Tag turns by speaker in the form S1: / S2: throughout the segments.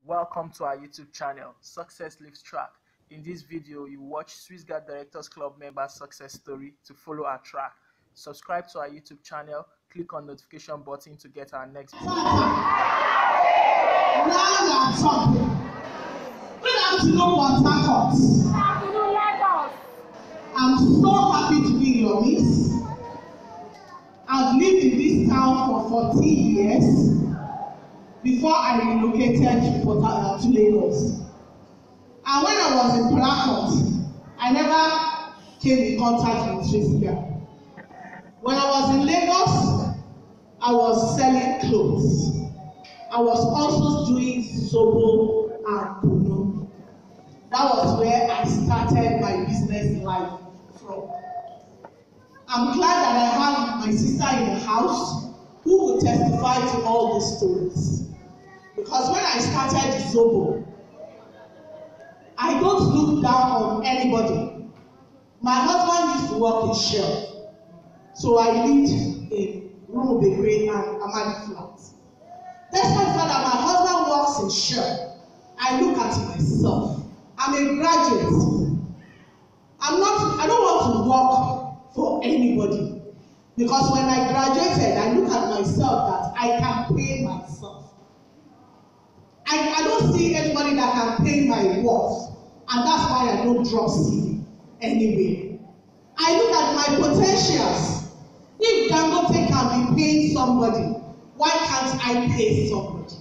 S1: Welcome to our YouTube channel, Success Lives Track. In this video, you watch Swissgarde Directors Club member success story to follow our track. Subscribe to our YouTube channel, click on notification button to get our next video.
S2: Good afternoon, Port Harcourt. I'm so happy to be in your midst. I've lived in this town for 14 years before I relocated to Lagos. And when I was in Port Harcourt, I never came in contact with Swissgarde. When I was in Lagos, I was selling clothes. I was also doing Sobo and Puno. That was where I started my business life from. I'm glad that I have my sister in the house who will testify to all these stories. Because when I started the Sobo, I don't look down on anybody. My husband used to work in Shell, so I lived in REMEDIES and Amadi Flats. Despite the fact that my husband works in Shell, I look at myself. I'm a graduate. I don't want to work for anybody. Because when I graduated, I look at myself that I can pay myself. I don't see anybody that can pay my worth. And that's why I don't drop CD anywhere. I look at my potentials. If Dangote can be paying somebody, why can't I pay somebody?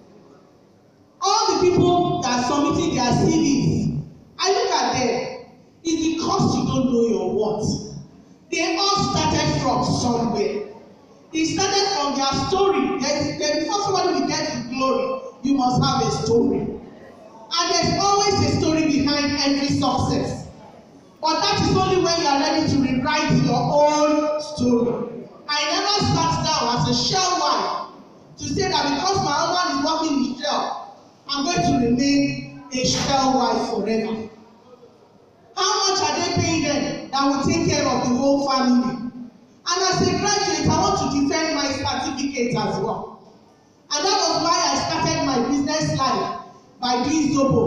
S2: All the people that are submitting their CVs, I look at them. It's because you don't know your worth. They all started from somewhere. It started from their story. Before somebody will get to glory, you must have a story. And there's always a story behind every success. But that is only when you are ready to rewrite your own story. I never sat down as a Shell wife to say that because my husband is working in Shell, I'm going to remain a Shell wife forever. How much are they paying them that will take care of the whole family? And as a graduate, I want to defend my certificate as well. And that was why I started my business life by doing Zobo.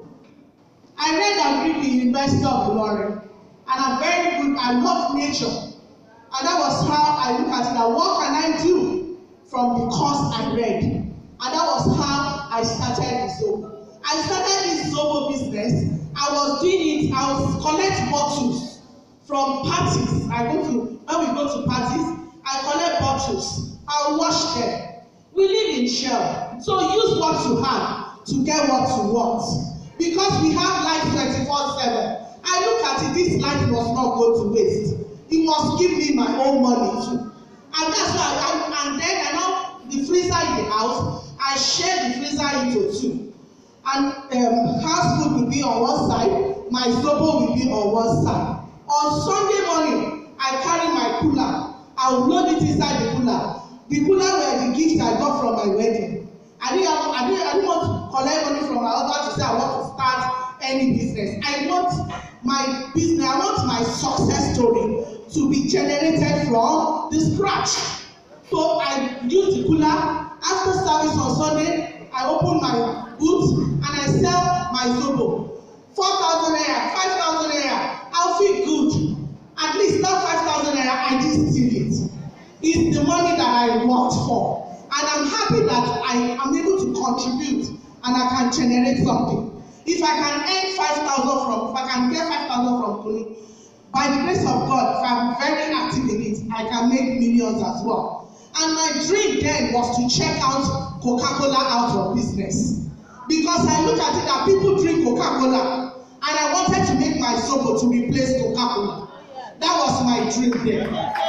S2: I read and read the University of Ilorin, and I'm very good. I love nature. And that was how I look at it. What can I do from the course I read? And that was how I started the Zobo. I started this Zobo business. I was doing it. I was collect bottles from parties. When we go to parties, I collect bottles. I wash them. We live in Shell, so use what you have to get what you want. Because we have life 24/7. I look at it, this life must not go to waste. You must give me my own money too. And that's why and then I know the freezer in the house, I share the freezer into two. And house food will be on one side, my Zobo will be on one side. On Sunday morning, I carry my cooler. I will load it inside the cooler. The cooler were the gifts I got from my wedding. I didn't want to collect money from my husband to say I want to start any business. I want my business, I want my success story to be generated from the scratch. So I use the cooler. After service on Sunday, I open my booth and I sell my Zobo. 4,000 naira, 5,000 naira. I'll feel good. At least not 5,000 naira, I didn't steal it. It's the money that I worked for. And I'm happy that I am able to contribute and I can generate something. If I can earn 5,000 if I can get 5,000 from Kuni, by the grace of God, if I'm very active in it, I can make millions as well. And my dream then was to check out Coca-Cola out of business. Because I look at it that people drink Coca-Cola, and I wanted to make my Zobo to replace Coca-Cola. That was my dream there.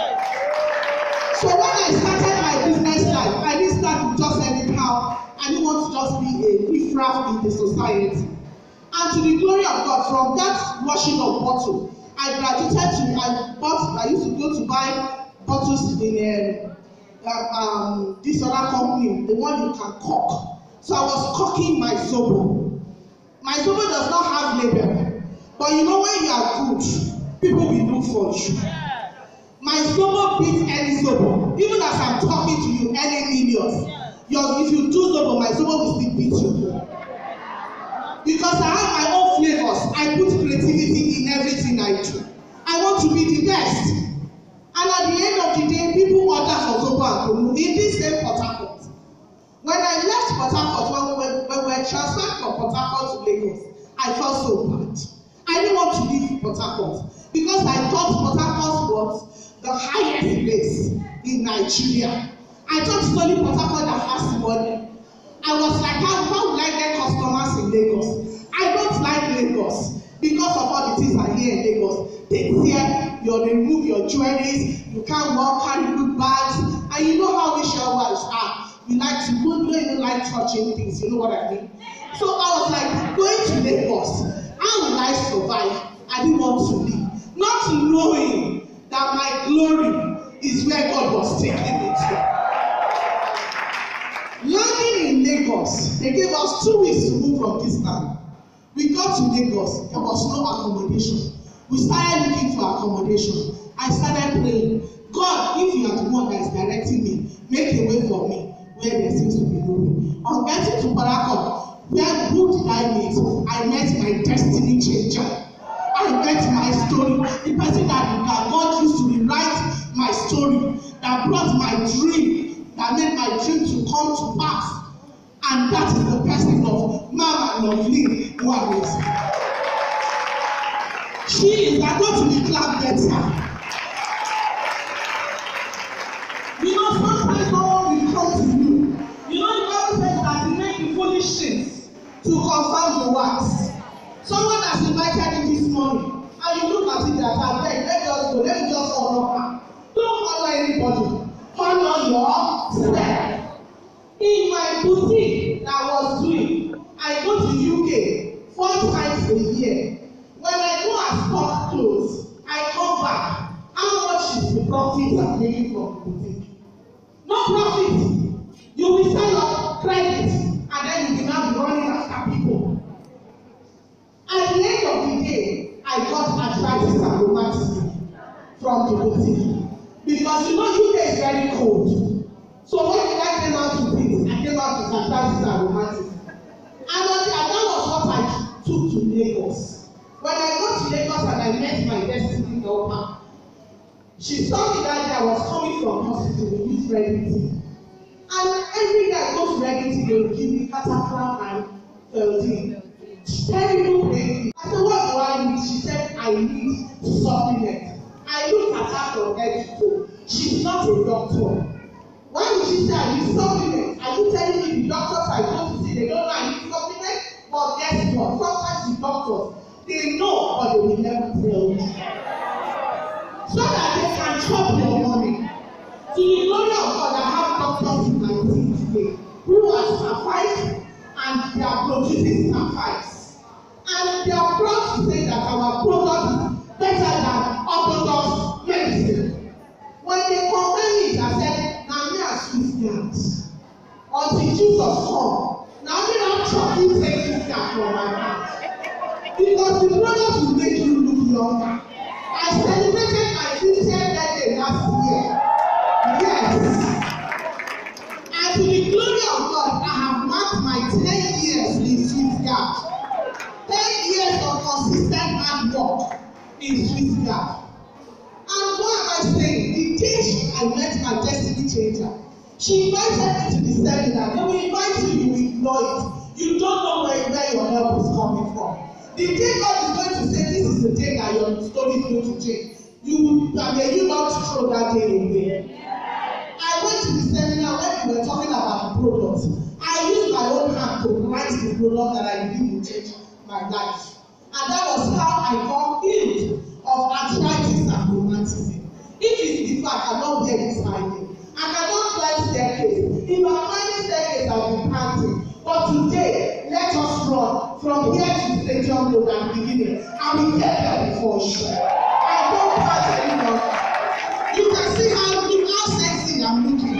S2: So when I started my business life, I didn't start with just anyhow. I didn't want to just be a riffraff in the society. And to the glory of God, from that washing of bottle, I graduated I used to go to buy bottles in this other company, the one you can cork. So I was corking my Zobo. My Zobo does not have label, but you know when you are good, people will look for you. My Zobo beats any Zobo. Even as I'm talking to you, any millions. if you do Zobo, my Zobo will still beat you. Because I have my own flavors. I put creativity in everything I do. I want to be the best. And at the end of the day, people order for Zobo and Kunu in this same Port Harcourt. When I left Port Harcourt, when we were transferred from Port Harcourt to Lagos, I felt so bad. I didn't want to leave Port Harcourt because I thought Port Harcourt was the highest place in Nigeria. I thought it's only Port Harcourt that has money. I was like, how will I get customers in Lagos? I don't like Lagos because of all the things I hear in Lagos. They remove your jewelries, you can't walk, carry good bags, and you know how we shall wives are. We like to go, we don't even like touching things, you know what I mean? So I was like, going to Lagos, how will I survive? I didn't want to leave. Not knowing that my glory is where God was taking me to. Landing in Lagos, they gave us 2 weeks to move from this town. We got to Lagos, there was no accommodation. We started looking for accommodation. I started praying, God, if you are the one that is directing me, make a way for me where there seems to be no way. On getting to Port Harcourt, who did I meet? I met my destiny changer. I met my story. The person that God used to rewrite my story, that brought my dream, that made my dream to come to pass. And that is the person of Mama Lovely, who I was. She is going to be clapped better. You know, sometimes God will come to you. You know, the Bible says that He makes the foolish things to confirm the words. Someone has invited you this morning, and you look at it that I beg, let me just honor her. Don't honor anybody. Honor yourself. In my boutique that I was doing, I go to UK 4 times a year. When I go and stock clothes, I come back. How much is the profit I'm making from the boutique? No profit. You will sell your credit and then you will now be running after people. At the end of the day, I got arthritis and rheumatism from the boutique. Because you know UK is very cold. So when I came out to things, I came out with arthritis and rheumatism. And that was what I took to Lagos. When I got to Lagos and I met my destiny daughter, she saw me that day I was coming from hospital with Remedies. And every day I go to Remedies, they will give me cataphragm and Felix. Terrible pain. I said, what do I need? She said, I need supplement. I looked at her from head to toe. She's not a doctor. Why would she say I need supplement? Are you telling me the doctors I go to see, they don't know I need supplement? But guess what? Sometimes the doctors, they know, but they will never tell you. So that they can chop your money. To the glory of God, I have doctors in my team today who are survived and they are producing survives. And they are proud to say that our product is better than orthodox medicine. When they confirm it, I said, now me are Swissgarde. Until Jesus come, now me not chucking Swissgarde from my mouth. Because the product will make you look younger. I celebrated my 50th birthday last year. Yes. And to the glory of God, I have marked my 10 years in Swissgarde. 10 years of consistent hard work in Swissgarde. And what am I saying? The day I met my destiny changer, she invited me to the seminar. They will invite you, you will ignore it. You don't know where your help is coming from. The day God is going to say, this is the day that your story is going to change. You not throw that day away. I went to the seminar when we were talking about the products. I used my own hand to write the product that I believe will change my life. And that was how I got healed of arthritis and rheumatism. If it's the fact I don't get this idea, I cannot climb staircase. If I'm climbing staircase, I'll be panting. But today, let us run from here to Stadium Road at the beginning, and we get there before sure. I don't pant anymore. You can see how sexy I'm looking.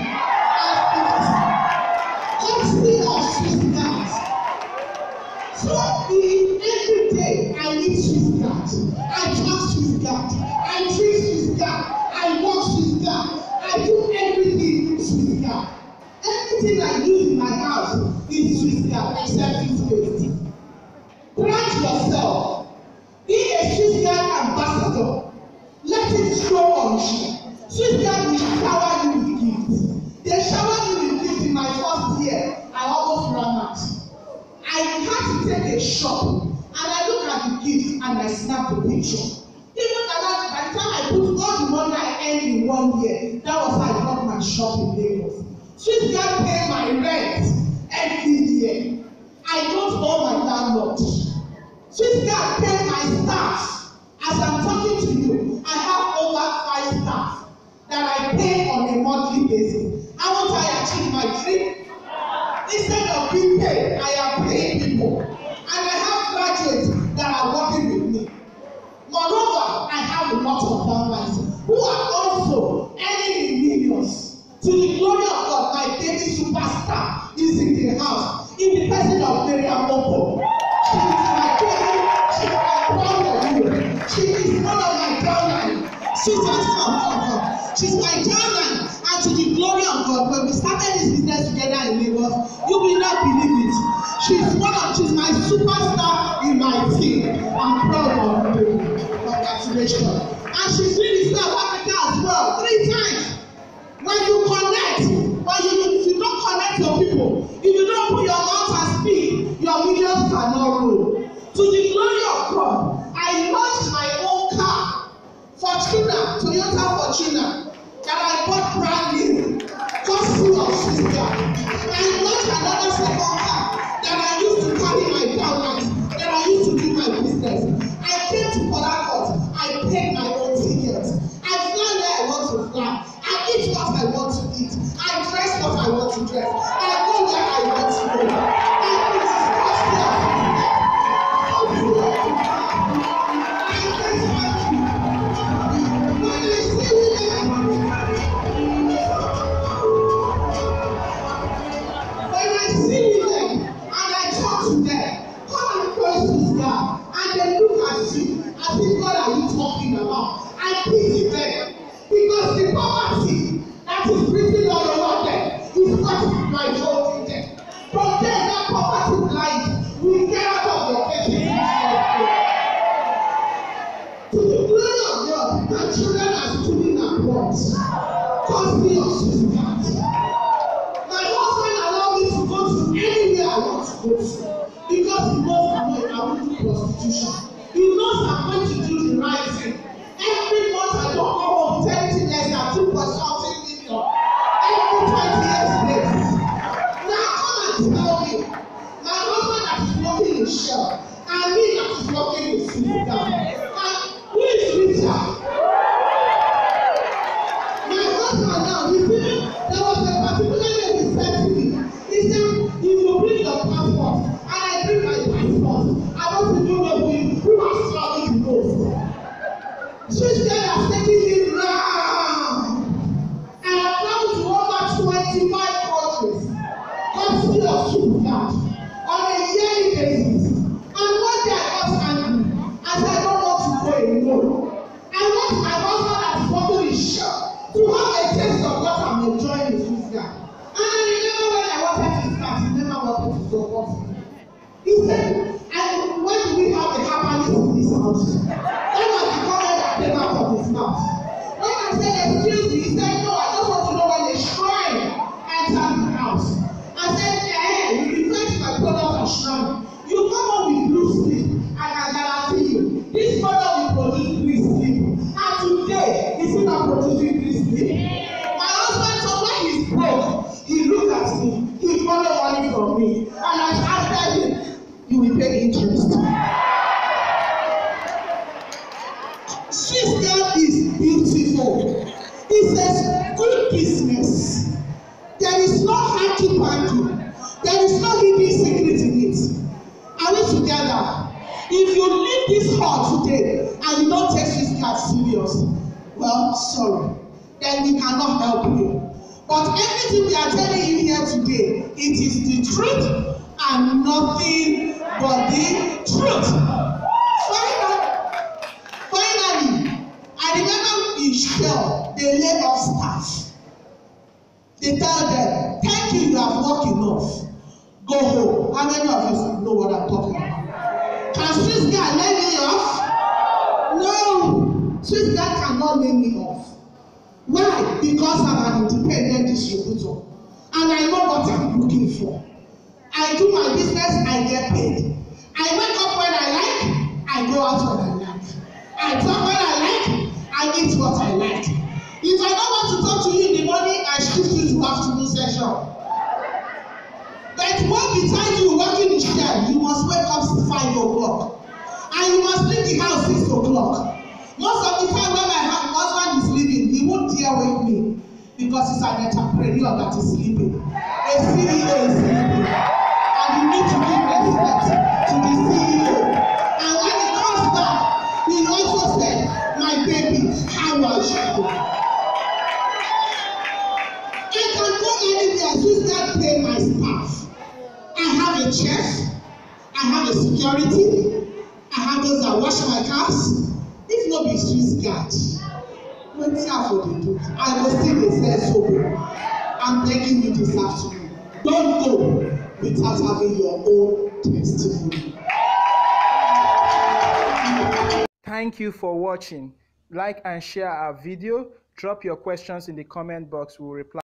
S2: I'm still of Swissgarde. So every day I need Swissgarde. I talk Swissgarde. I drink Swissgarde. I walk Swissgarde. I do everything with Swissgarde. Everything I use in my house is Swissgarde except toothpaste. Plant yourself. Be a Swissgarde ambassador. Let it show on you. Swissgarde will shower you with gifts. They showered me with gifts in my first year. I almost ran out. I had to take a shot and I look at the gifts and I snap the picture. Even by the time I put all the money I earned in 1 year, that was how I got my shop in Lagos. Swissgarde pay my rent every year. I don't owe my landlord. Swissgarde pay my staff. As I'm talking to you, I have over 5 staff that I pay on a monthly basis. How won't I achieve my dream? Instead of being paid, I am paying people. And I have graduates that are working with me. Moreover, I have a lot of downlines who are also earning in millions. To the glory of God, my baby superstar is in the house, in the person of Miriam Oko. She is my baby. She is proud of you. She is one of my downlines. She's my downline. And to the glory of God, when we started this business together in Lagos, you will not believe it. She's my superstar in my team. I'm proud of you. Congratulations. And she's been in South Africa as well 3 times. When you connect, if you don't connect your people, if you don't put your mouth and speak, your millions cannot roll. To the glory of God, I launched my own car, Toyota Fortuna, that I bought brand new, courtesy of Swissgarde. I launched another second car that I used to carry my downlines, that I used to do my business. I came to Port Harcourt, I paid my own tickets. I fly where I want to fly. I eat what I want to eat. I dress what I want to dress. I go where I want to go. And it is possible. When I see them and I talk to them, come and praise Swissgarde, and they look at you as if what are you talking about? I pity them because the poverty that is written all over them is what is blindfolding them. From there, that poverty blind will get out of your faces. To the glory of God, my children are studing abroad, costly of Swissgarde. My husband allowed me to go to anywhere I want to go to because he knows I will do prostitution. He knows I'm going to do the right thing. Every month I don't go home 10 less than 2 for something million. Every 20 years later. Now come and tell me, my husband that is working in Shell and me that is working in Swissgarde. And who is richer? My husband now, you see, there was a particular day he said to me. He said, if you bring your passport and I bring my passport, I want to know who has traveled the most. Swissgarde has taken me round. And I've traveled to over 25 countries. Courtesy of Swissgarde on a yearly basis. And one day I got angry. I said I don't want to go alone. I want my husband that is working in Shell to have a taste of what I'm enjoying in Swissgarde. And I remember when I wanted to start, he never wanted to support me. He said, when do we have a happiness in this house? That was the comment that came out of his mouth. When I said, excuse me, he said, no, I just want to know when a shrine enters the house. I said, you refer to my product as shrine. You come up with blue sleep, I can guarantee you, this product will produce blue sleep. And today, it's not producing blue sleep. My husband, so when he's broke, he looked at me, he borrowed money from me, and I asked him, you will pay interest. Swissgarde is beautiful. It's a good business. There is no hanky-panky. There is no hidden secret in it. Are we together? If you leave this hall today and you don't take Swissgarde serious, well, sorry. Then we cannot help you. But everything we are telling you here today, it is the truth and nothing but the truth. Finally, I remember in Shell, they lay off staff. They tell them, thank you work enough. Go home. How many of you know what I'm talking about? Can Swissgarde lay me off? No. Swissgarde cannot lay me off. Why? Because I'm an independent distributor. And I know what I'm looking for. I do my business, I get paid. I wake up when I like, I go out when I like. I talk when I like, I eat what I like. If I don't want to talk to you in the morning, I shift you to afternoon session. But one beside you working the shell, you must wake up 5 o'clock. And you must leave the house 6 o'clock. Most of the time when my husband is sleeping, he won't dare wake me because he's an entrepreneur that is sleeping. A CEO is sleeping. And you need to give respect to the CEO. And when he comes back, he also said, my baby, how was you? I can go anywhere, Swissgarde pay my staff. I have a chef, I have a security, I have those that wash my cars. If not be Swissgarde, wetin I for dey do? I go still dey sell soap. I'm begging you this afternoon. Don't go without having your own testimony.
S1: Thank you for watching. Like and share our video. Drop your questions in the comment box. We'll reply.